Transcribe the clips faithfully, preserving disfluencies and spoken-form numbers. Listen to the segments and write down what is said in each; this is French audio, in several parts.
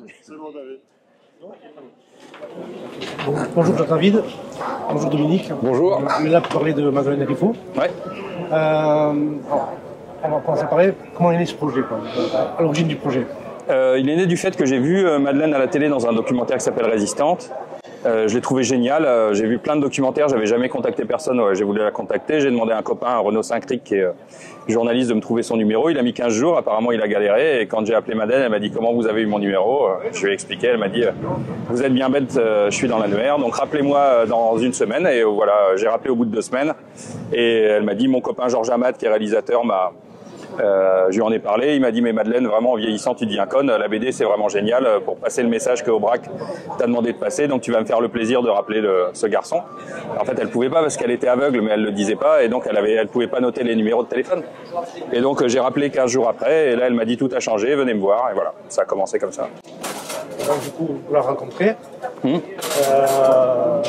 C'est bon, David. Bon, bonjour Jean-David, bonjour Dominique. Bonjour. On est là pour parler de Madeleine Riffaut. Ouais. Euh, on va commencer par parler, comment est né ce projet, quoi, à l'origine du projet. Euh, il est né du fait que j'ai vu euh, Madeleine à la télé dans un documentaire qui s'appelle Résistante. Euh, je l'ai trouvé génial, euh, j'ai vu plein de documentaires, j'avais jamais contacté personne, ouais, j'ai voulu la contacter, j'ai demandé à un copain, à Renaud Saint-Cric, qui est euh, journaliste, de me trouver son numéro. Il a mis quinze jours, apparemment il a galéré, et quand j'ai appelé Madeleine, elle m'a dit comment vous avez eu mon numéro. euh, Je lui ai expliqué, elle m'a dit euh, vous êtes bien bête, euh, je suis dans l'annuaire, donc rappelez-moi euh, dans une semaine. Et euh, voilà, j'ai rappelé au bout de deux semaines, et elle m'a dit, mon copain Georges Amat, qui est réalisateur, m'a Euh, je lui en ai parlé, il m'a dit mais Madeleine, vraiment en vieillissant tu deviens conne, la B D c'est vraiment génial pour passer le message que Aubrac t'a demandé de passer, donc tu vas me faire le plaisir de rappeler le, ce garçon. En fait elle pouvait pas parce qu'elle était aveugle, mais elle le disait pas, et donc elle avait, elle pouvait pas noter les numéros de téléphone. Et donc j'ai rappelé quinze jours après, et là elle m'a dit tout a changé, venez me voir, et voilà, ça a commencé comme ça. Donc du coup vous la rencontrez. Hum. Euh...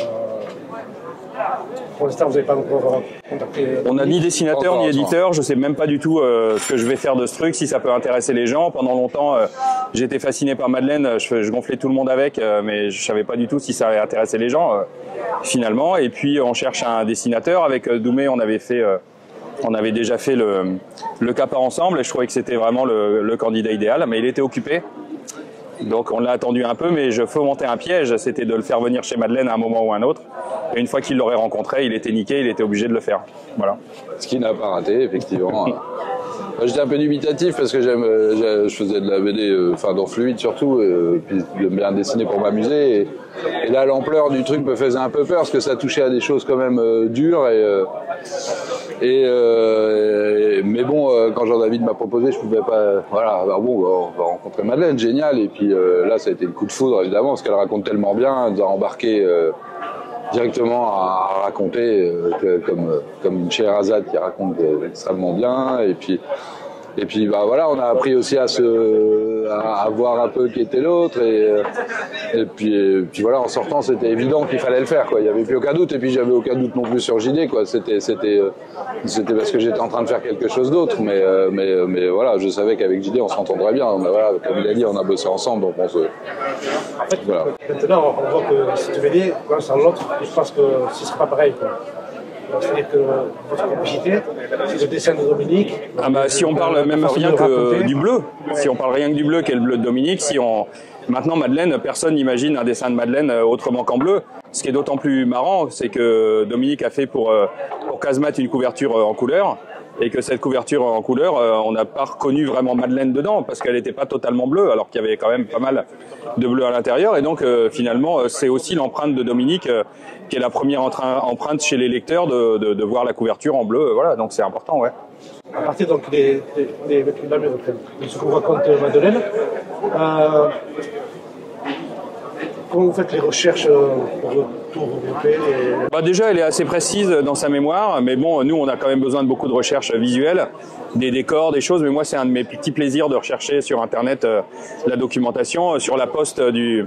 Pour l'instant, vous n'avez pas encore contacté. On n'a ni dessinateur encore, ni éditeur. Je sais même pas du tout euh, ce que je vais faire de ce truc, si ça peut intéresser les gens. Pendant longtemps, euh, j'étais fasciné par Madeleine. Je, je gonflais tout le monde avec, euh, mais je savais pas du tout si ça allait intéresser les gens euh, finalement. Et puis on cherche un dessinateur. Avec euh, Doumé, on avait fait, euh, on avait déjà fait le le Capa ensemble. Et je trouvais que c'était vraiment le, le candidat idéal, mais il était occupé. Donc on l'a attendu un peu, mais je fomentais un piège, c'était de le faire venir chez Madeleine à un moment ou à un autre. Et une fois qu'il l'aurait rencontré, il était niqué, il était obligé de le faire. Voilà. Ce qui n'a pas raté, effectivement. J'étais un peu dubitatif parce que j'aime, je faisais de la B D, enfin euh, dans Fluide surtout, euh, puis j'aime bien dessiner pour m'amuser. Et, et là, l'ampleur du truc me faisait un peu peur parce que ça touchait à des choses quand même euh, dures. Et, euh, et, euh, et mais bon, euh, quand Jean-David m'a proposé, je pouvais pas. Voilà, alors bon, on va rencontrer Madeleine, génial. Et puis euh, là, ça a été le coup de foudre évidemment parce qu'elle raconte tellement bien, elle nous a embarqué. Euh, directement à raconter euh, comme comme une Scheherazade qui raconte euh, extrêmement bien. Et puis et puis bah voilà, on a appris aussi à se à, à voir un peu qui était l'autre, et et puis et puis voilà, en sortant c'était évident qu'il fallait le faire, quoi. Il y avait plus aucun doute, et puis j'avais aucun doute non plus sur J D, quoi. C'était c'était c'était parce que j'étais en train de faire quelque chose d'autre, mais mais mais voilà, je savais qu'avec J D on s'entendrait bien. On a, voilà, comme il a dit, on a bossé ensemble, donc on se En fait, voilà. Maintenant on voit que cette B D, l'un sans l'autre, je pense que ce sera pas pareil, quoi. C'est-à-dire que votre complicité, c'est le dessin de Dominique. Ah bah, si on parle même rien que du bleu, si on parle rien que du bleu, qu'est le bleu de Dominique, si on maintenant Madeleine, personne n'imagine un dessin de Madeleine autrement qu'en bleu. Ce qui est d'autant plus marrant, c'est que Dominique a fait pour pour Casemat une couverture en couleur, et que cette couverture en couleur, on n'a pas reconnu vraiment Madeleine dedans parce qu'elle n'était pas totalement bleue, alors qu'il y avait quand même pas mal de bleu à l'intérieur. Et donc euh, finalement, c'est aussi l'empreinte de Dominique euh, qui est la première empreinte chez les lecteurs de, de, de voir la couverture en bleu. Voilà, donc c'est important, ouais. À partir donc des des de ce qu'on raconte Madeleine, euh, comment vous faites les recherches pour tout regrouper et... Bah déjà, elle est assez précise dans sa mémoire, mais bon, nous, on a quand même besoin de beaucoup de recherches visuelles, des décors, des choses. Mais moi, c'est un de mes petits plaisirs de rechercher sur Internet euh, la documentation. Sur la poste du,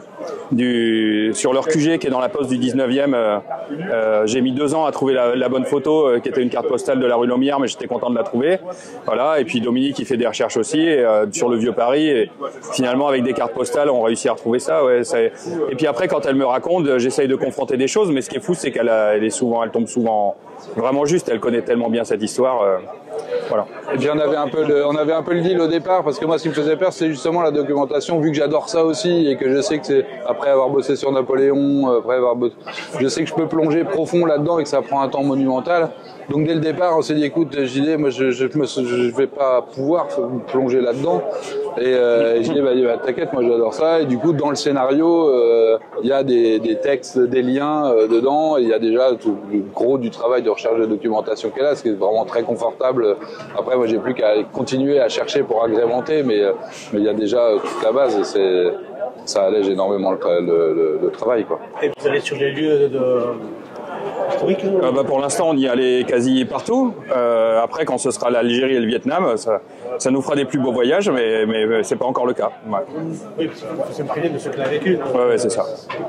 du, sur leur Q G qui est dans la poste du dix-neuvième, euh, euh, j'ai mis deux ans à trouver la, la bonne photo, euh, qui était une carte postale de la rue Lomière, mais j'étais content de la trouver. Voilà. Et puis Dominique, il fait des recherches aussi et, euh, sur le vieux Paris. Et finalement, avec des cartes postales, on réussit à retrouver ça. Ouais, ça et puis après, quand elle me raconte, j'essaye de confronter des choses, mais ce qui est fou, c'est qu'elle elle est souvent, elle tombe souvent vraiment juste. Elle connaît tellement bien cette histoire. Euh, voilà. Et puis on avait un peu le, on avait un peu le deal au départ, parce que moi, ce qui me faisait peur, c'est justement la documentation, vu que j'adore ça aussi, et que je sais que c'est, après avoir bossé sur Napoléon, après avoir bossé, je sais que je peux plonger profond là-dedans et que ça prend un temps monumental. Donc dès le départ, on s'est dit, écoute, J D, moi, je, je, me, je vais pas pouvoir plonger là-dedans. Et, euh, et J D m'a dit, bah, t'inquiète, moi j'adore ça. Et du coup, dans le scénario, il euh, y a des, des textes, des liens euh, dedans. Il y a déjà tout le gros du travail de recherche de documentation qu'elle a, ce qui est vraiment très confortable. Après, moi, j'ai plus qu'à continuer à chercher pour agrémenter, mais mais il y a déjà toute la base. Et c'est, ça allège énormément le, le, le, le travail, quoi. Et vous allez sur les lieux de, de... historiques hein? euh, bah, Pour l'instant, on y allait quasi partout. Euh, après, quand ce sera l'Algérie et le Vietnam, ça, ça nous fera des plus beaux voyages, mais, mais, mais c'est pas encore le cas. Ouais. Oui, parce qu'il faut s'imprégner de ce qu'il a vécu. Oui, ouais, c'est ça.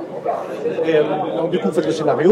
Et euh, donc, du coup, vous faites le scénario.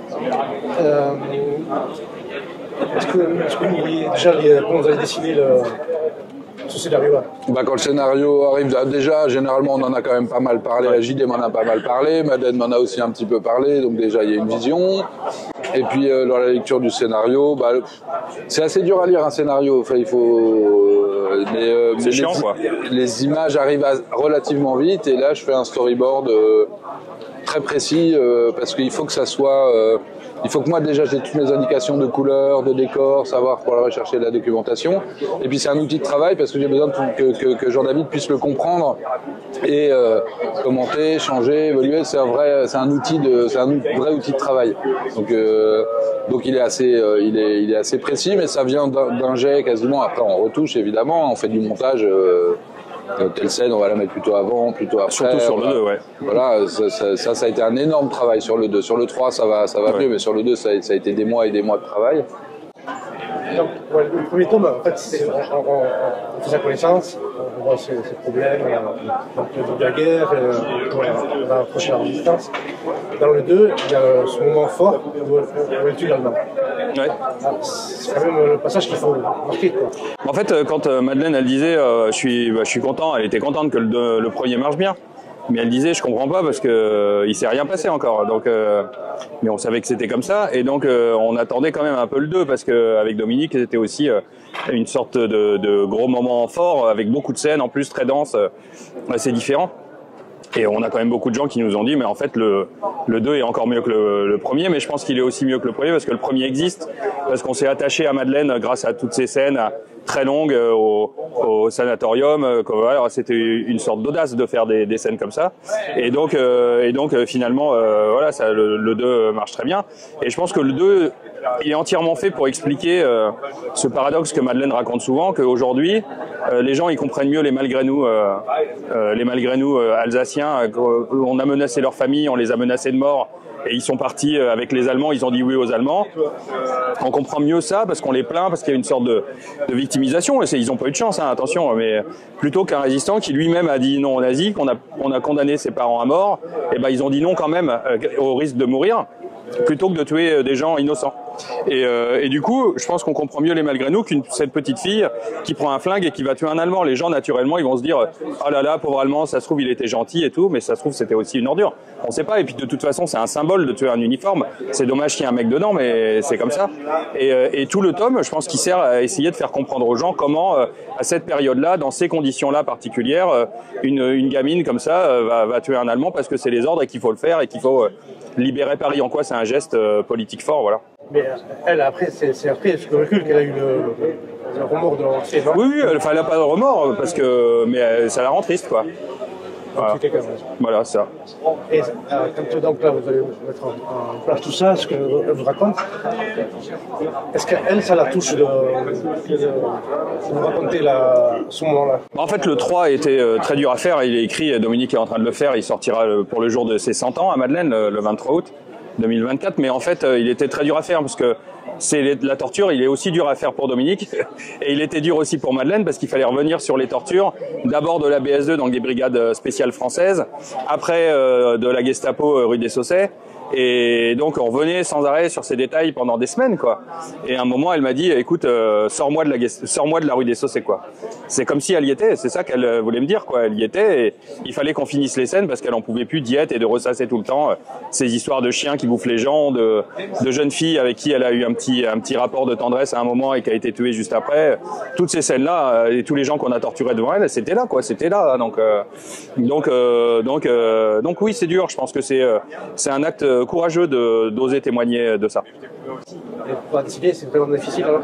Euh, est-ce que, est-ce que vous voyez déjà les, comment vous allez dessiner le, ce scénario-là? Bah, quand le scénario arrive, déjà, généralement, on en a quand même pas mal parlé. La J D m'en a pas mal parlé. Madeleine m'en a aussi un petit peu parlé. Donc, déjà, il y a une vision. Et puis, euh, dans la lecture du scénario, bah, c'est assez dur à lire un scénario. Enfin, il faut. Euh, mais, euh, c'est chiant, les, quoi. Les images arrivent à, relativement vite. Et là, je fais un storyboard euh, très précis euh, parce qu'il faut que ça soit. Euh, Il faut que moi déjà j'ai toutes mes indications de couleurs, de décors, savoir pour aller rechercher de la documentation. Et puis c'est un outil de travail parce que j'ai besoin de, que, que, que Jean-David puisse le comprendre et euh, commenter, changer, évoluer. C'est un vrai, c'est un outil de, c'est un vrai outil de travail. Donc euh, donc il est assez, euh, il est, il est assez précis, mais ça vient d'un, d'un jet quasiment. Après on retouche évidemment, on fait du montage. Euh, telle scène, on va la mettre plutôt avant, plutôt après. Surtout sur le deux, ouais. Voilà, ça, ça, ça, ça a été un énorme travail sur le deux. Sur le trois, ça va, ça va ouais. mieux, mais sur le deux, ça, ça a été des mois et des mois de travail. Donc, ouais, le premier tome, en fait, c'est, on, on, on fait sa connaissance, on voit ses, ses problèmes, donc, de la guerre, euh, on va approcher la résistance. Dans le deux, il y a ce moment fort où, où elle tue l'Allemand. Ouais. C'est quand même le passage qu'il faut marquer, quoi. En fait, quand Madeleine, elle disait euh, je suis, bah, je suis content, elle était contente que le, le premier marche bien. Mais elle disait je comprends pas parce que euh, il s'est rien passé encore. Donc, euh, mais on savait que c'était comme ça et donc euh, on attendait quand même un peu le deux parce que avec Dominique c'était aussi euh, une sorte de, de gros moment fort avec beaucoup de scènes en plus très denses, euh, assez différent. Et on a quand même beaucoup de gens qui nous ont dit mais en fait le le deux est encore mieux que le, le premier, mais je pense qu'il est aussi mieux que le premier parce que le premier existe, parce qu'on s'est attaché à Madeleine grâce à toutes ces scènes très longues au, au sanatorium. Alors c'était une sorte d'audace de faire des, des scènes comme ça. Et donc euh, et donc finalement euh, voilà ça le, le deux marche très bien. Et je pense que le deux il est entièrement fait pour expliquer euh, ce paradoxe que Madeleine raconte souvent, qu'aujourd'hui euh, les gens ils comprennent mieux les malgré nous, euh, euh, les malgré nous euh, alsaciens. Euh, on a menacé leur famille, on les a menacés de mort. Et ils sont partis avec les Allemands, ils ont dit oui aux Allemands. On comprend mieux ça parce qu'on les plaint, parce qu'il y a une sorte de, de victimisation. Et c'est, ils n'ont pas eu de chance, hein, attention. Mais plutôt qu'un résistant qui lui-même a dit non aux nazis, qu'on a, on a condamné ses parents à mort, et ben ils ont dit non quand même, euh, au risque de mourir, plutôt que de tuer des gens innocents. Et, euh, et du coup, je pense qu'on comprend mieux les malgré nous qu'une cette petite fille qui prend un flingue et qui va tuer un Allemand. Les gens, naturellement, ils vont se dire « Oh là là, pauvre Allemand, ça se trouve, il était gentil et tout, mais ça se trouve, c'était aussi une ordure. » On sait pas. Et puis, de toute façon, c'est un symbole de tuer un uniforme. C'est dommage qu'il y ait un mec dedans, mais c'est comme ça. Et, euh, et tout le tome, je pense qu'il sert à essayer de faire comprendre aux gens comment, euh, à cette période-là, dans ces conditions-là particulières, euh, une, une gamine comme ça euh, va, va tuer un Allemand parce que c'est les ordres et qu'il faut le faire et qu'il faut euh, libérer Paris. En quoi c'est un geste euh, politique fort, voilà. Mais elle, après, c'est, c'est après ce recul qu'elle a eu le, le remords de lancer, non? Oui, oui, enfin, elle n'a pas de remords, parce que, mais ça la rend triste, quoi. Voilà, voilà ça. Et euh, quand donc là, vous allez mettre en, en place tout ça, ce qu'elle vous raconte, est-ce qu'elle, ça la touche de, de, de vous raconter la, ce moment-là? En fait, le trois était euh, très dur à faire. Il est écrit, Dominique est en train de le faire, il sortira le, pour le jour de ses cent ans à Madeleine, le, le vingt-trois août deux mille vingt-quatre, mais en fait, euh, il était très dur à faire parce que c'est la torture, il est aussi dur à faire pour Dominique et il était dur aussi pour Madeleine parce qu'il fallait revenir sur les tortures, d'abord de la B S deux, donc des brigades spéciales françaises, après euh, de la Gestapo euh, rue des Saussets. Et donc on revenait sans arrêt sur ces détails pendant des semaines, quoi. Et à un moment, elle m'a dit, écoute, euh, sors-moi de la sors-moi de la rue des Saussets, quoi. C'est comme si elle y était, c'est ça qu'elle voulait me dire, quoi. Elle y était et il fallait qu'on finisse les scènes parce qu'elle en pouvait plus d'y être et de ressasser tout le temps euh, ces histoires de chiens qui bouffent les gens, de, de jeunes filles avec qui elle a eu un petit un petit rapport de tendresse à un moment et qui a été tuée juste après. Toutes ces scènes-là euh, et tous les gens qu'on a torturés devant elle, c'était là, quoi. C'était là, là. Donc euh, donc euh, donc euh, donc oui, c'est dur. Je pense que c'est euh, c'est un acte courageux de d'oser témoigner de ça. Et pour décider, c'est vraiment difficile. Alors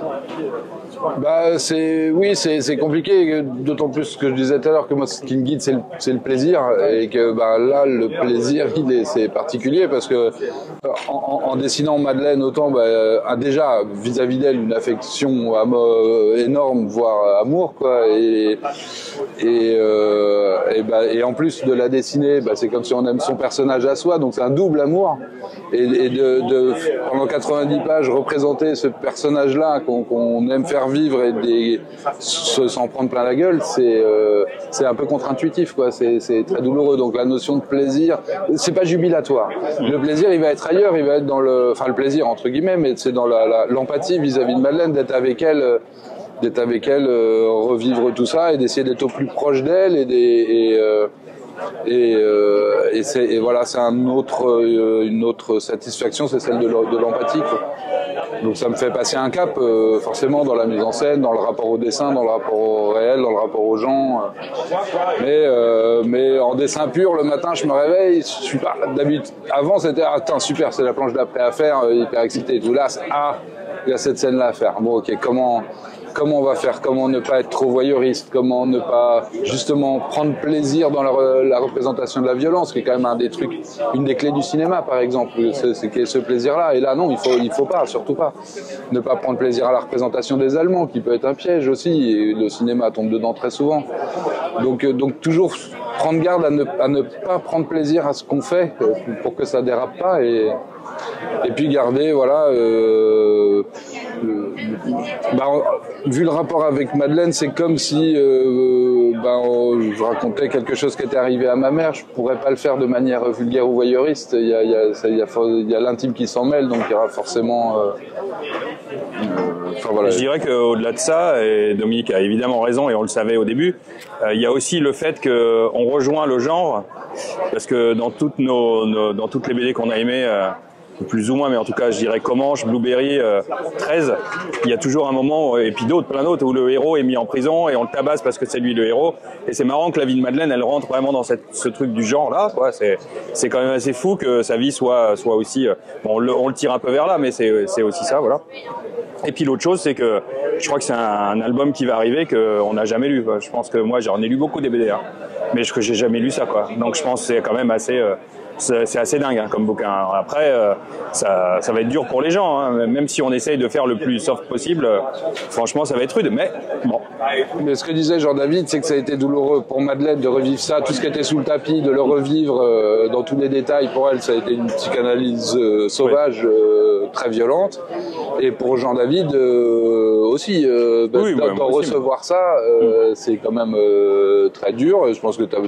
bah c'est oui, c'est c'est compliqué. D'autant plus que je disais tout à l'heure que moi, ce qui me guide, c'est le c'est le plaisir et que bah là, le plaisir, il est c'est particulier parce que en, en dessinant Madeleine, autant bah, déjà vis-à-vis d'elle une affection amo- énorme, voire amour, quoi. Et et euh, et, bah, et en plus de la dessiner, bah, c'est comme si on aime son personnage à soi, donc c'est un double amour. Et, et de, de pendant quatre-vingt-dix pages représenter ce personnage-là qu'on, qu'on aime faire vivre et des, se, s'en prendre plein la gueule, c'est euh, c'est un peu contre-intuitif, quoi. C'est, c'est très douloureux. Donc la notion de plaisir, c'est pas jubilatoire. Le plaisir, il va être ailleurs, il va être dans le, enfin le plaisir entre guillemets, mais c'est dans la, la, l'empathie vis-à-vis de Madeleine, d'être avec elle. d'être avec elle, euh, revivre tout ça et d'essayer d'être au plus proche d'elle et, des, et, euh, et, euh, et, c'est, et voilà, c'est un autre, euh, une autre satisfaction, c'est celle de l'empathie, quoi. Donc ça me fait passer un cap, euh, forcément, dans la mise en scène, dans le rapport au dessin, dans le rapport au réel, dans le rapport aux gens. Euh. Mais, euh, mais en dessin pur, le matin, je me réveille, je suis pas d'habitude. Avant, c'était ah, attends, super, c'est la planche d'après à faire, euh, hyper excité et tout. Là, ah, il y a cette scène-là à faire. Bon, ok, comment comment on va faire? Comment ne pas être trop voyeuriste? Comment ne pas justement prendre plaisir dans la, la représentation de la violence, qui est quand même un des trucs, une des clés du cinéma, par exemple, c'est, c'est ce plaisir-là. Et là, non, il faut, il faut pas, surtout pas, ne pas prendre plaisir à la représentation des Allemands, qui peut être un piège aussi. Et le cinéma tombe dedans très souvent. Donc, donc toujours prendre garde à ne, à ne pas prendre plaisir à ce qu'on fait pour que ça dérape pas et et puis garder, voilà, euh, euh, bah, vu le rapport avec Madeleine, c'est comme si euh, bah, je racontais quelque chose qui était arrivé à ma mère, je pourrais pas le faire de manière vulgaire ou voyeuriste, il y a, il y a, il y a, il y a l'intime qui s'en mêle, donc il y aura forcément... Euh, euh, enfin, voilà. Je dirais qu'au-delà de ça, et Dominique a évidemment raison, et on le savait au début, euh, il y a aussi le fait qu'on rejoint le genre, parce que dans toutes, nos, nos, dans toutes les B D qu'on a aimées, euh, plus ou moins, mais en tout cas, je dirais Comanche, Blueberry, euh, treize, il y a toujours un moment, et puis d'autres, plein d'autres, où le héros est mis en prison et on le tabasse parce que c'est lui le héros. Et c'est marrant que la vie de Madeleine, elle rentre vraiment dans cette, ce truc du genre-là, quoi. C'est, c'est quand même assez fou que sa vie soit, soit aussi, euh, bon, on le, on le tire un peu vers là, mais c'est, c'est aussi ça, voilà. Et puis l'autre chose, c'est que je crois que c'est un, un album qui va arriver qu'on n'a jamais lu, quoi. Je pense que moi, j'en ai lu beaucoup des B D, hein, mais je, que j'ai jamais lu ça, quoi. Donc je pense que c'est quand même assez... Euh, c'est assez dingue, hein, comme bouquin. Après, euh, ça, ça va être dur pour les gens, hein. Même si on essaye de faire le plus soft possible, euh, franchement, ça va être rude. Mais bon. Mais ce que disait Jean-David, c'est que ça a été douloureux pour Madeleine de revivre ça, tout ce qui était sous le tapis, de le revivre euh, dans tous les détails. Pour elle, ça a été une psychanalyse euh, sauvage, euh, très violente. Et pour Jean-David euh, aussi, euh, oui, d'en ouais, recevoir aussi, ça, euh, mm. c'est quand même euh, très dur. Je pense que tu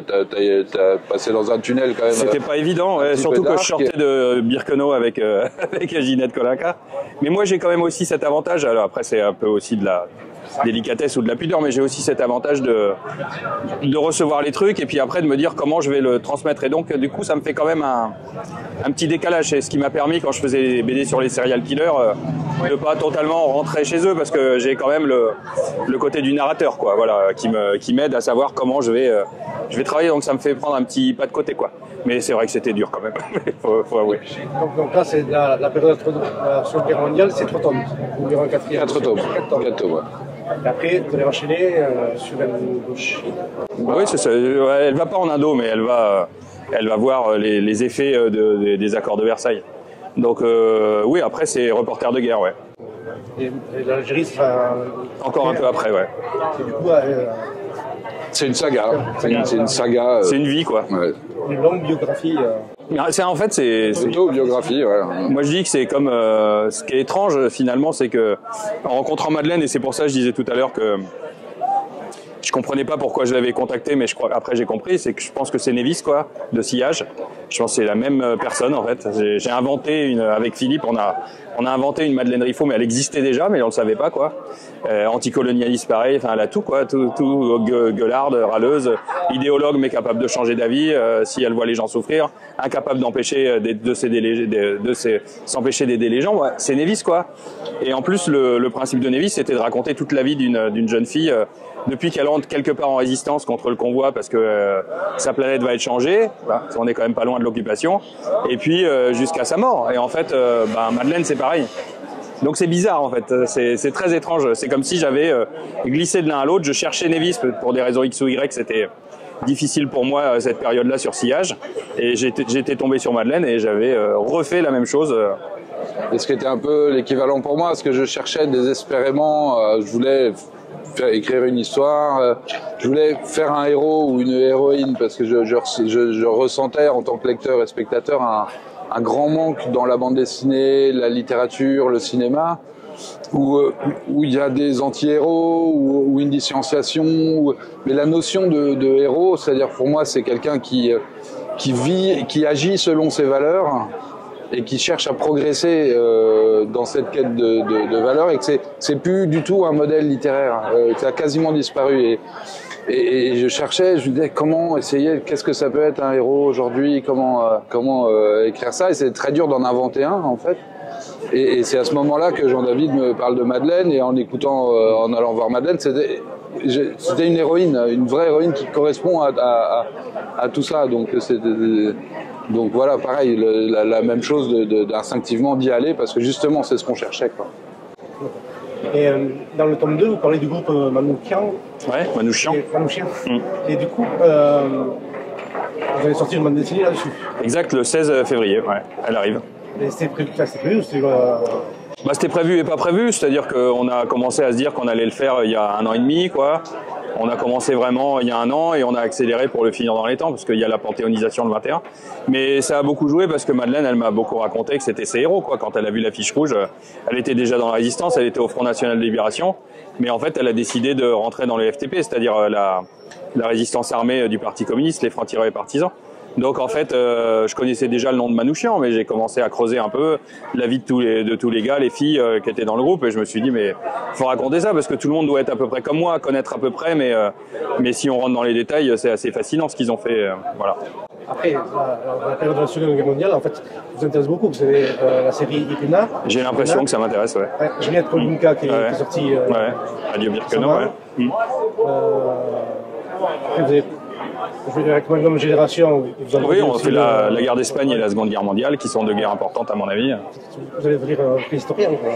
as passé dans un tunnel quand même. C'était pas évident, ouais, surtout que je sortais de Birkenau avec, euh, avec Ginette Kolinka. Mais moi, j'ai quand même aussi cet avantage. Alors après, c'est un peu aussi de la délicatesse ou de la pudeur, mais j'ai aussi cet avantage de, de recevoir les trucs et puis après de me dire comment je vais le transmettre. Et donc, du coup, ça me fait quand même un, un petit décalage. C'est ce qui m'a permis, quand je faisais des B D sur les serial killers, euh, de pas totalement rentrer chez eux parce que j'ai quand même le, le côté du narrateur, quoi, voilà, qui me, qui m'aide à savoir comment je vais, euh, je vais travailler. Donc, ça me fait prendre un petit pas de côté, quoi. Mais c'est vrai que c'était dur quand même, faut, faut avouer. Donc, donc là, c'est la, la période de la Seconde Guerre mondiale, c'est trois tomes. Vous lirez un quatrième. Quatre tomes. Quatre tomes. Quatre tomes, ouais. Et après, vous allez enchaîner euh, sur Indochine. Oui, c'est ça. Elle va pas en Indo, mais elle va, elle va voir les, les effets de, de, des accords de Versailles. Donc euh, oui, après c'est reporter de guerre, ouais. Et, et l'Algérie sera... Encore un peu après, ouais. Et du coup, euh, c'est une saga. C'est une, c'est une saga. Euh... C'est une vie, quoi. Ouais. Une longue biographie. Euh... C'est, en fait, c'est... c'est... Autobiographie, ouais. Moi, je dis que c'est comme... Euh, ce qui est étrange, finalement, c'est que en rencontrant Madeleine, et c'est pour ça que je disais tout à l'heure que je comprenais pas pourquoi je l'avais contacté, mais je crois après j'ai compris, c'est que je pense que c'est Nevis, quoi, de Sillage. Je pense que c'est la même personne, en fait. J'ai, j'ai inventé une... Avec Philippe, on a... On a inventé une Madeleine Riffaut, mais elle existait déjà, mais on le savait pas, quoi. Euh, anticolonialiste, pareil, enfin, elle a tout, quoi. Tout, tout gue- gueularde, râleuse, idéologue, mais capable de changer d'avis, euh, si elle voit les gens souffrir, incapable d'empêcher de, de, s'aider les, de, de ses, s'empêcher d'aider les gens. Ouais, c'est Nevis, quoi. Et en plus, le, le principe de Nevis, c'était de raconter toute la vie d'une, d'une jeune fille, euh, depuis qu'elle entre quelque part en résistance contre le convoi, parce que euh, sa planète va être changée, bah, on est quand même pas loin de l'occupation, et puis euh, jusqu'à sa mort. Et en fait, euh, bah, Madeleine, c'est pareil. Donc c'est bizarre, en fait, c'est, c'est très étrange. C'est comme si j'avais euh, glissé de l'un à l'autre. Je cherchais Nevis pour des raisons X ou Y, c'était difficile pour moi cette période-là sur Sillage, et j'étais, j'étais tombé sur Madeleine et j'avais euh, refait la même chose. Euh. Et ce qui était un peu l'équivalent pour moi, parce que je cherchais désespérément, euh, je voulais faire, écrire une histoire, euh, je voulais faire un héros ou une héroïne, parce que je, je, je, je ressentais en tant que lecteur et spectateur un, un grand manque dans la bande dessinée, la littérature, le cinéma, où où il y a des anti-héros ou, ou une distanciation, ou, mais la notion de, de héros, c'est-à-dire pour moi c'est quelqu'un qui qui vit, qui agit selon ses valeurs et qui cherche à progresser euh, dans cette quête de, de, de valeur, et que c'est c'est plus du tout un modèle littéraire, euh, ça a quasiment disparu. Et, et, et je cherchais, je me disais comment essayer, qu'est-ce que ça peut être un héros aujourd'hui, comment euh, comment euh, écrire ça, et c'est très dur d'en inventer un en fait. Et, et c'est à ce moment-là que Jean-David me parle de Madeleine, et en écoutant, euh, en allant voir Madeleine, c'était c'était une héroïne, une vraie héroïne qui correspond à, à, à, à tout ça. Donc c'était Donc voilà, pareil, le, la, la même chose de, de, d'instinctivement d'y aller, parce que justement, c'est ce qu'on cherchait, quoi. Et euh, dans le tome deux, vous parlez du groupe euh, Manouchian. Ouais, Manouchian. Et, Manouchian. Mm. Et du coup, euh, vous avez sorti une bande dessinée là-dessus. Exact, le seize février, ouais, elle arrive. Et c'était prévu, enfin, c'était prévu ou c'était... Euh... Bah, c'était prévu et pas prévu, c'est-à-dire qu'on a commencé à se dire qu'on allait le faire il y a un an et demi, quoi. On a commencé vraiment il y a un an et on a accéléré pour le finir dans les temps parce qu'il y a la panthéonisation le vingt et un. Mais ça a beaucoup joué parce que Madeleine, elle m'a beaucoup raconté que c'était ses héros, quoi. Quand elle a vu l'affiche rouge, elle était déjà dans la résistance, elle était au Front National de Libération. Mais en fait, elle a décidé de rentrer dans le F T P, c'est-à-dire la, la résistance armée du Parti communiste, les francs-tireurs et partisans. Donc en fait, euh, je connaissais déjà le nom de Manouchian, mais j'ai commencé à creuser un peu la vie de tous les, de tous les gars, les filles euh, qui étaient dans le groupe, et je me suis dit mais faut raconter ça parce que tout le monde doit être à peu près comme moi, connaître à peu près, mais euh, mais si on rentre dans les détails, c'est assez fascinant ce qu'ils ont fait, euh, voilà. Après, la, la période de la Seconde Guerre mondiale, en fait, vous intéresse beaucoup. Vous avez euh, la série Irina. J'ai l'impression Irina. que ça m'intéresse, ouais. ouais Juliette Kolunka qui, ouais. qui est sortie. Euh, ouais. Adieu Birkenau, ouais. Mmh. Euh, après, vous avez Je vais dire avec Magnum Génération. Vous oui, on fait la, la guerre d'Espagne et la Seconde Guerre mondiale, qui sont deux guerres importantes à mon avis. Vous allez devenir un préhistorien, quoi.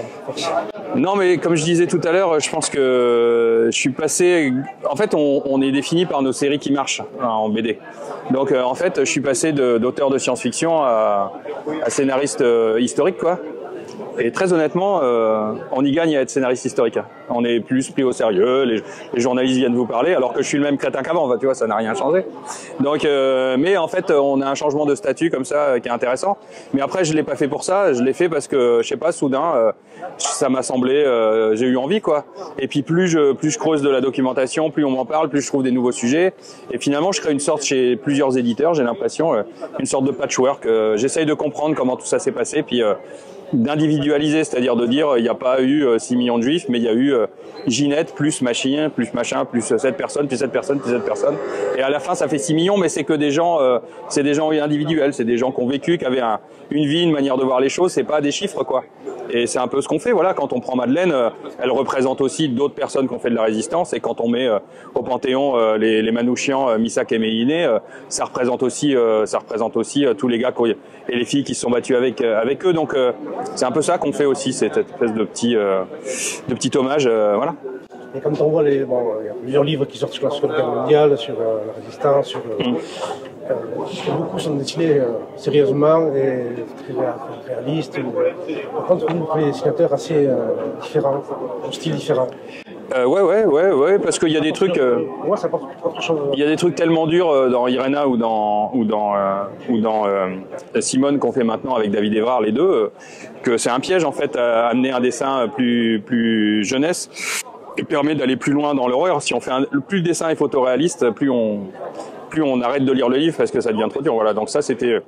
Non, mais comme je disais tout à l'heure, je pense que je suis passé. En fait, on, on est défini par nos séries qui marchent hein, en B D. Donc, euh, en fait, je suis passé de, d'auteur de science-fiction à, à scénariste euh, historique, quoi. Et très honnêtement, euh, on y gagne à être scénariste historique. On est plus pris au sérieux, les, les journalistes viennent vous parler, alors que je suis le même crétin qu'avant, tu vois, ça n'a rien changé. Donc, euh, mais en fait, on a un changement de statut comme ça euh, qui est intéressant. Mais après, je l'ai pas fait pour ça, je l'ai fait parce que, je sais pas, soudain, euh, ça m'a semblé, euh, j'ai eu envie, quoi. Et puis plus je, plus je creuse de la documentation, plus on m'en parle, plus je trouve des nouveaux sujets. Et finalement, je crée une sorte chez plusieurs éditeurs, j'ai l'impression, euh, une sorte de patchwork. Euh, j'essaye de comprendre comment tout ça s'est passé, puis euh, d'individualiser, c'est-à-dire de dire il n'y a pas eu euh, six millions de juifs, mais il y a eu euh, Ginette plus machin, plus machin, plus euh, cette personne, plus cette personne, plus cette personne. Et à la fin, ça fait six millions, mais c'est que des gens, euh, c'est des gens individuels, c'est des gens qui ont vécu, qui avaient un, une vie, une manière de voir les choses, c'est pas des chiffres, quoi. Et c'est un peu ce qu'on fait, voilà. Quand on prend Madeleine, euh, elle représente aussi d'autres personnes qui ont fait de la résistance, et quand on met euh, au Panthéon euh, les, les Manouchians, euh, Missak et Méliné, euh, ça représente aussi, euh, ça représente aussi euh, tous les gars qui, et les filles qui se sont battues avec euh, avec eux. Donc euh, c'est un peu ça qu'on fait aussi, cette espèce de petit euh, de petit hommage, euh, voilà. Et quand on voit les, bon, il y a plusieurs livres qui sortent sur la Seconde Guerre mondiale, sur euh, la résistance, sur euh, mm. euh, beaucoup sont dessinés euh, sérieusement et très réalistes. Par contre, vous prenez des dessinateurs assez euh, différents, un style différent. Euh, ouais, ouais, ouais, ouais, parce qu'il y a des trucs. Euh, Moi, ça apporte autre chose. Il y a des trucs tellement durs euh, dans Irena ou dans ou dans euh, ou dans euh, Simone qu'on fait maintenant avec David Évrard, les deux, euh, que c'est un piège en fait à amener un dessin plus plus jeunesse et permet d'aller plus loin dans l'horreur. Si on fait un, plus le dessin est photoréaliste, plus on plus on arrête de lire le livre parce que ça devient trop dur. Voilà, donc ça c'était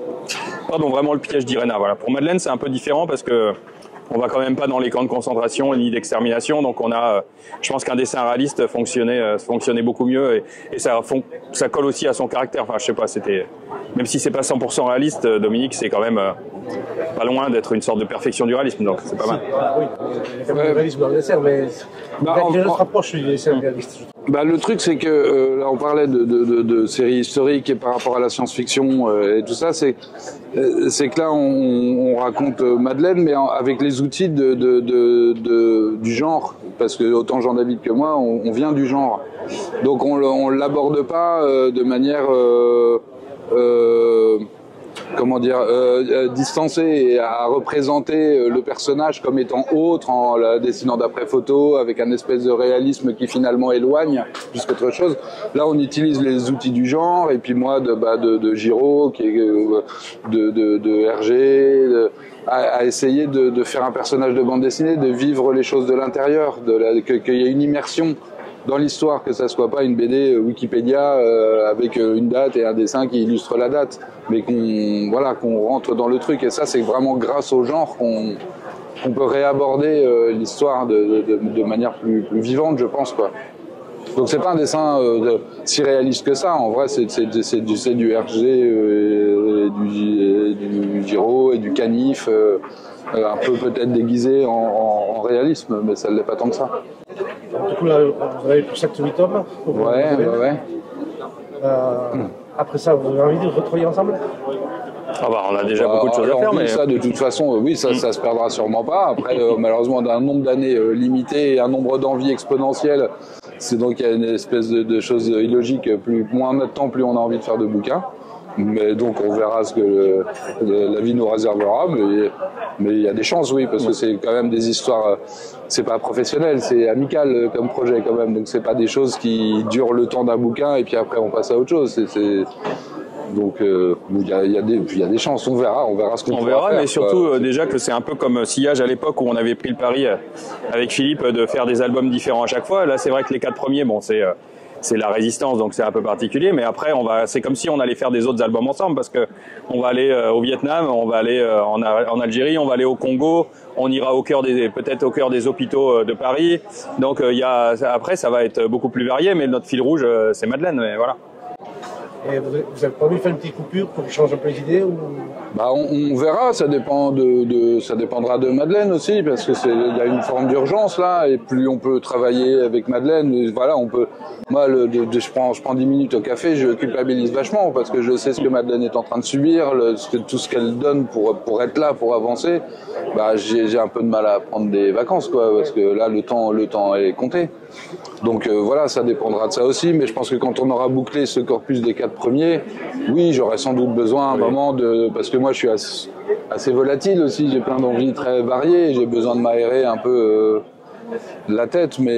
pardon vraiment le piège d'Irena. Voilà. Pour Madeleine, c'est un peu différent parce que on va quand même pas dans les camps de concentration ni d'extermination, donc on a, je pense qu'un dessin réaliste fonctionnait, fonctionnait beaucoup mieux et, et ça, ça colle aussi à son caractère. Enfin, je sais pas, c'était, même si c'est pas cent pour cent réaliste, Dominique, c'est quand même euh, pas loin d'être une sorte de perfection du réalisme, donc c'est pas mal. Ah, oui, il y a quand même du réalisme dans le dessin, mais bah, il y a une autre approche du dessin réaliste. Bah, le truc, c'est que euh, là, on parlait de, de, de, de séries historiques et par rapport à la science-fiction euh, et tout ça, c'est euh, c'est que là, on, on raconte euh, Madeleine, mais en, avec les outils de, de, de, de, du genre, parce que autant Jean-David que moi, on, on vient du genre. Donc, on on l'aborde pas euh, de manière euh, euh, comment dire, euh, euh, distancé et à représenter le personnage comme étant autre en la dessinant d'après photo avec un espèce de réalisme qui finalement éloigne plus qu'autre chose. Là, on utilise les outils du genre et puis moi de bah, de, de Giraud, qui est euh, de, de, de Hergé, de, à, à essayer de, de faire un personnage de bande dessinée, de vivre les choses de l'intérieur, de la, que, qu'il y ait une immersion dans l'histoire, que ça soit pas une B D Wikipédia euh, avec une date et un dessin qui illustre la date, mais qu'on voilà, qu'on rentre dans le truc. Et ça, c'est vraiment grâce au genre qu'on qu'on peut réaborder euh, l'histoire de, de, de manière plus, plus vivante, je pense, quoi. Donc c'est pas un dessin euh, de, si réaliste que ça. En vrai, c'est c'est du c'est du R G, euh, et du, et du Giro et du Canif, euh, un peu peut-être déguisé en, en, en réalisme, mais ça ne l'est pas tant que ça. Du coup, là, vous avez pour sept huit tomes. Ouais, ouais, ouais. Euh, hum. Après ça, vous avez envie de retravailler ensemble? Ah bah, on a déjà bah, beaucoup de choses à faire, mais ça, de toute façon, oui, ça, ça se perdra sûrement pas. Après, euh, malheureusement, on a un nombre d'années euh, limité et un nombre d'envies exponentielles. C'est donc il y a une espèce de, de chose illogique. Plus moins on a de temps, plus on a envie de faire de bouquins. Mais donc on verra ce que le, le, la vie nous réservera. Mais mais il y a des chances, oui, parce que c'est quand même des histoires. C'est pas professionnel, c'est amical comme projet quand même. Donc c'est pas des choses qui durent le temps d'un bouquin et puis après on passe à autre chose. C'est, c'est donc il euh, y, a, y, a des, y a des chances, on verra, on verra ce qu'on On verra, faire, mais surtout euh, déjà que c'est un peu comme Sillage à l'époque où on avait pris le pari euh, avec Philippe de faire des albums différents à chaque fois. Là, c'est vrai que les quatre premiers, bon, c'est euh, c'est la résistance, donc c'est un peu particulier. Mais après, on va, c'est comme si on allait faire des autres albums ensemble parce que on va aller euh, au Vietnam, on va aller euh, en, en Algérie, on va aller au Congo, on ira au cœur des, peut-être au cœur des hôpitaux de Paris. Donc il euh, y a, après, ça va être beaucoup plus varié, mais notre fil rouge, euh, c'est Madeleine. Mais voilà. Et vous avez pas envie de faire une petite coupure pour changer un peu les idées ou... Bah on, on verra, ça dépend de, de, ça dépendra de Madeleine aussi, parce que c'est, il y a une forme d'urgence là, et plus on peut travailler avec Madeleine, voilà, on peut. Moi, le, de, de, je prends, je prends dix minutes au café, je culpabilise vachement parce que je sais ce que Madeleine est en train de subir, le, ce que, tout ce qu'elle donne pour pour être là, pour avancer. Bah j'ai, j'ai un peu de mal à prendre des vacances quoi, parce que là le temps, le temps est compté. Donc euh, voilà, ça dépendra de ça aussi, mais je pense que quand on aura bouclé ce corpus des quatre premiers, oui, j'aurai sans doute besoin à un oui. moment de, parce que moi je suis assez, assez volatile aussi, j'ai plein d'envies très variées, j'ai besoin de m'aérer un peu euh, la tête, mais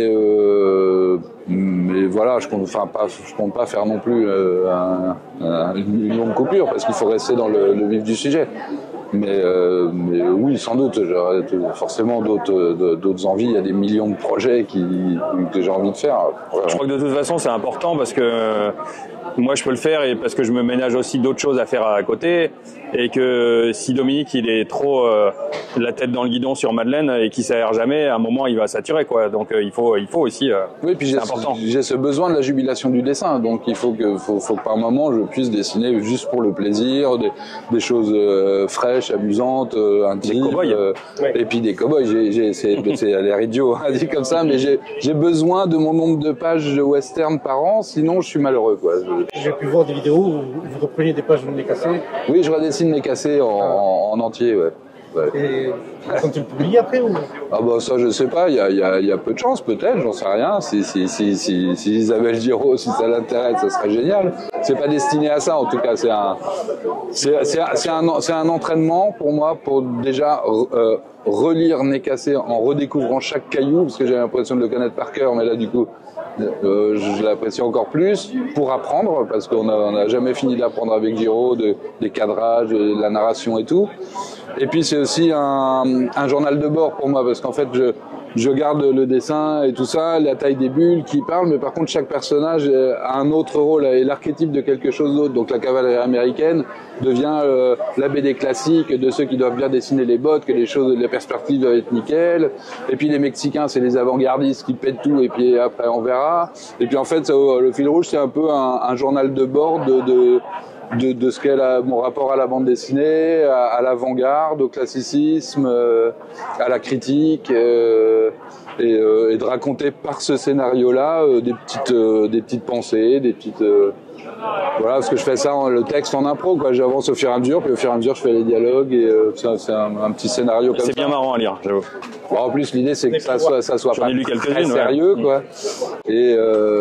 euh, mais voilà, je compte, enfin pas, je compte pas faire non plus euh, un, un, une longue coupure parce qu'il faut rester dans le, le vif du sujet. Mais, euh, mais oui, sans doute, j'aurais forcément d'autres, d'autres envies. Il y a des millions de projets qui, que j'ai envie de faire. Voilà. Je crois que de toute façon, c'est important parce que moi, je peux le faire et parce que je me ménage aussi d'autres choses à faire à côté. Et que si Dominique, il est trop euh, la tête dans le guidon sur Madeleine et qu'il s'aère jamais, à un moment, il va saturer, quoi. Donc, euh, il faut, il faut aussi. Euh, oui, puis j'ai, important. j'ai ce besoin de la jubilation du dessin. Donc, il faut que, faut, faut que par moment, je puisse dessiner juste pour le plaisir, des, des choses euh, fraîches, amusantes, euh, intimes. Des cow-boys. Euh, ouais. Et puis des cow-boys. J'ai, j'ai, c'est, c'est à l'air idiot, hein, dit comme ça, mais j'ai, j'ai besoin de mon nombre de pages de western par an, sinon je suis malheureux, quoi. Je... J'ai pu voir des vidéos où vous repreniez des pages de Nez Cassé. Oui, je redessine Nez Cassé en, ah. en, en entier, ouais. Ouais. Et quand tu le publies après ou... Ah bah ça je sais pas, il y a, y, a, y a peu de chance peut-être, j'en sais rien. Si, si, si, si, si Isabelle Giraud, si ça l'intéresse, ça serait génial. C'est pas destiné à ça en tout cas, c'est un, c'est, c'est, c'est un, c'est un entraînement pour moi pour déjà euh, relire Nez Cassé en redécouvrant chaque caillou, parce que j'ai l'impression de le connaître par cœur, mais là du coup euh, je l'apprécie encore plus pour apprendre, parce qu'on a, on a jamais fini d'apprendre avec Giraud, de, des cadrages, de la narration et tout. Et puis c'est aussi un, un journal de bord pour moi, parce qu'en fait je, je garde le dessin et tout ça, la taille des bulles qui parlent, mais par contre chaque personnage a un autre rôle, est l'archétype de quelque chose d'autre. Donc la cavalerie américaine devient euh, la B D classique de ceux qui doivent bien dessiner les bottes, que les choses, les perspectives doivent être nickel. Et puis les Mexicains, c'est les avant-gardistes qui pètent tout, et puis après on verra. Et puis en fait, ça, le fil rouge, c'est un peu un, un journal de bord de, de De, de ce qu'est la, mon rapport à la bande dessinée, à, à l'avant-garde, au classicisme, euh, à la critique, euh, et, euh, et de raconter par ce scénario-là euh, des petites, euh, des petites pensées, des petites, euh, voilà, parce que je fais ça, le texte en impro, quoi. J'avance au fur et à mesure, puis au fur et à mesure je fais les dialogues, et euh, c'est, c'est un, un petit scénario comme ça. C'est bien marrant à lire, j'avoue. Bon, en plus, l'idée c'est que ça soit, ça soit pas très ouais. sérieux, quoi. Et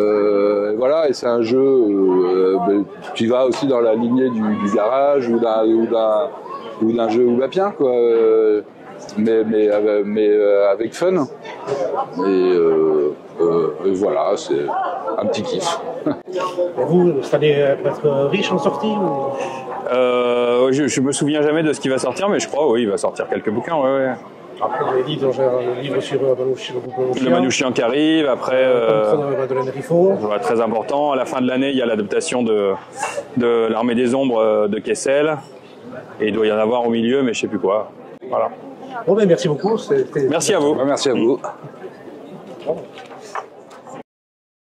euh, voilà, et c'est un jeu euh, qui va aussi dans la lignée du, du garage ou d'un, ou d'un, ou d'un jeu oulapien, quoi. Mais, mais, mais euh, avec fun. Et, euh, euh, et voilà, c'est un petit kiff. Vous, vous allez être riche en sortie ou... euh, je, je me souviens jamais de ce qui va sortir, mais je crois, oui, il va sortir quelques bouquins, ouais, ouais. Après, vous avez dit, donc, le livre sur euh, Manouchian, le groupe Manouchian. Le Manouchian qui arrive, après... Euh, Euh, Madeleine Riffaut. voilà, très important. À la fin de l'année, il y a l'adaptation de, de l'Armée des Ombres de Kessel. Et il doit y en avoir au milieu, mais je ne sais plus quoi. Voilà. Bon, ben, merci beaucoup. Merci à vous. Merci à vous. Bon.